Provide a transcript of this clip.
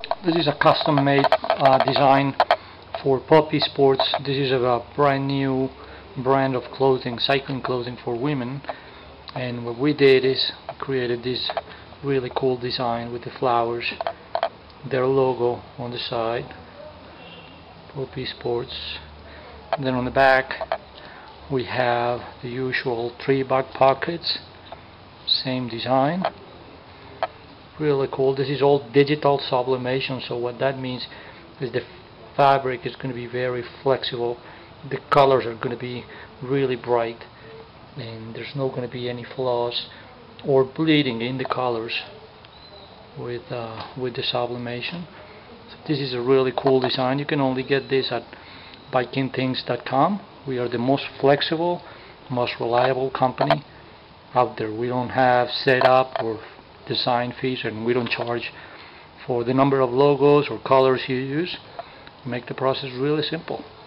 This is a custom-made design for Poppy Sports. This is a brand new brand of clothing, cycling clothing for women. And what we did is created this really cool design with the flowers, their logo on the side, Poppy Sports. And then on the back we have the usual 3 back pockets, same design. Really cool. This is all digital sublimation, so what that means is the fabric is going to be very flexible, the colors are going to be really bright, and there's not going to be any flaws or bleeding in the colors with the sublimation. So this is a really cool design. You can only get this at bikingthings.com. We are the most flexible, most reliable company out there. We don't have setup or design fees, and we don't charge for the number of logos or colors you use. We make the process really simple.